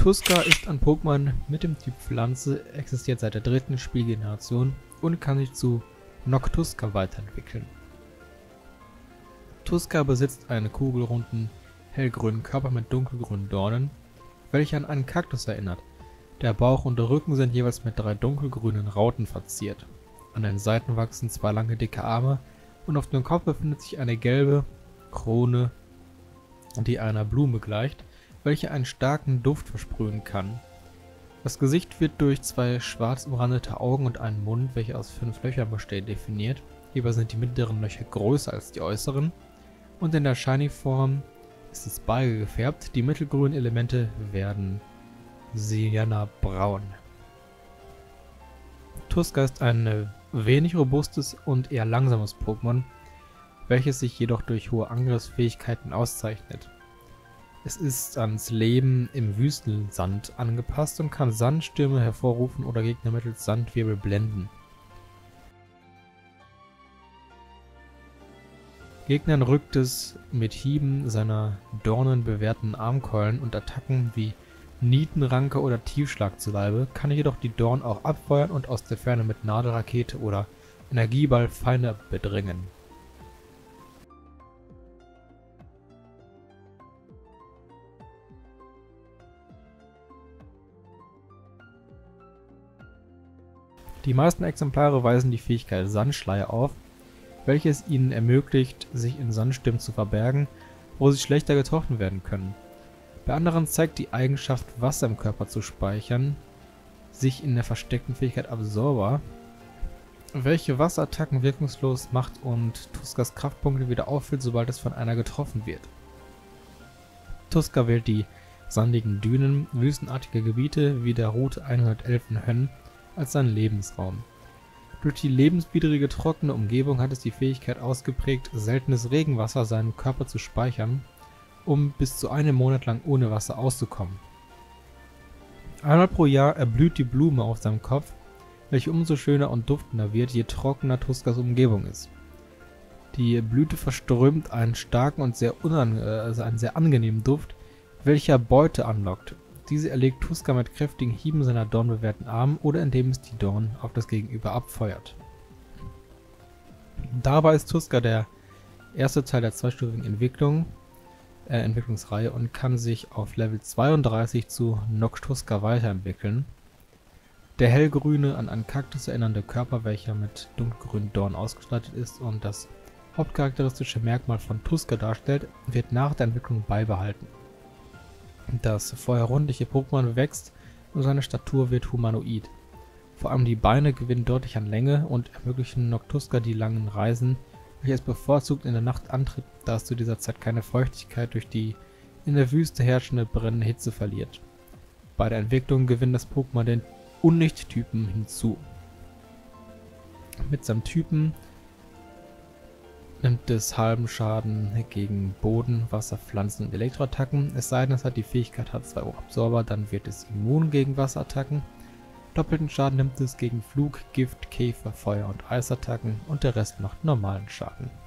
Tuska ist ein Pokémon mit dem Typ Pflanze, existiert seit der 3. Spielgeneration und kann sich zu Noctuska weiterentwickeln. Tuska besitzt einen kugelrunden, hellgrünen Körper mit dunkelgrünen Dornen, welcher an einen Kaktus erinnert. Der Bauch und der Rücken sind jeweils mit 3 dunkelgrünen Rauten verziert. An den Seiten wachsen 2 lange dicke Arme und auf dem Kopf befindet sich eine gelbe Krone, die einer Blume gleicht, welche einen starken Duft versprühen kann. Das Gesicht wird durch 2 schwarz umrandete Augen und einen Mund, welcher aus 5 Löchern besteht, definiert. Hierbei sind die mittleren Löcher größer als die äußeren und in der Shiny-Form ist es beige gefärbt. Die mittelgrünen Elemente werden Sienna-braun. Tuska ist ein wenig robustes und eher langsames Pokémon, welches sich jedoch durch hohe Angriffsfähigkeiten auszeichnet. Es ist ans Leben im Wüstensand angepasst und kann Sandstürme hervorrufen oder Gegner mittels Sandwirbel blenden. Gegnern rückt es mit Hieben seiner dornenbewehrten Armkeulen und Attacken wie Nietenranke oder Tiefschlag zu Leibe, kann jedoch die Dornen auch abfeuern und aus der Ferne mit Nadelrakete oder Energieball Feinde bedrängen. Die meisten Exemplare weisen die Fähigkeit Sandschleier auf, welches ihnen ermöglicht, sich in Sandstürmen zu verbergen, wo sie schlechter getroffen werden können. Bei anderen zeigt die Eigenschaft, Wasser im Körper zu speichern, sich in der versteckten Fähigkeit Absorber, welche Wasserattacken wirkungslos macht und Tuskas Kraftpunkte wieder auffüllt, sobald es von einer getroffen wird. Tuska wählt die sandigen Dünen, wüstenartige Gebiete wie der Route 111 in Hönn als seinen Lebensraum. Durch die lebenswidrige trockene Umgebung hat es die Fähigkeit ausgeprägt, seltenes Regenwasser seinen Körper zu speichern, um bis zu einem Monat lang ohne Wasser auszukommen. Einmal pro Jahr erblüht die Blume auf seinem Kopf, welche umso schöner und duftender wird, je trockener Tuskas Umgebung ist. Die Blüte verströmt einen starken und einen sehr angenehmen Duft, welcher Beute anlockt. Diese erlegt Tuska mit kräftigen Hieben seiner dornbewehrten Arme oder indem es die Dornen auf das Gegenüber abfeuert. Dabei ist Tuska der erste Teil der zweistufigen Entwicklungsreihe und kann sich auf Level 32 zu Noctuska weiterentwickeln. Der hellgrüne, an einen Kaktus erinnernde Körper, welcher mit dunkelgrünen Dornen ausgestattet ist und das hauptcharakteristische Merkmal von Tuska darstellt, wird nach der Entwicklung beibehalten. Das vorher rundliche Pokémon wächst und seine Statur wird humanoid. Vor allem die Beine gewinnen deutlich an Länge und ermöglichen Noctuska die langen Reisen, welche es bevorzugt in der Nacht antritt, da es zu dieser Zeit keine Feuchtigkeit durch die in der Wüste herrschende brennende Hitze verliert. Bei der Entwicklung gewinnt das Pokémon den Unlicht-Typen hinzu. Mit seinem Typen nimmt es halben Schaden gegen Boden, Wasser, Pflanzen und Elektroattacken, es sei denn, es hat die Fähigkeit H2O Absorber, dann wird es immun gegen Wasserattacken. Doppelten Schaden nimmt es gegen Flug, Gift, Käfer, Feuer und Eisattacken und der Rest macht normalen Schaden.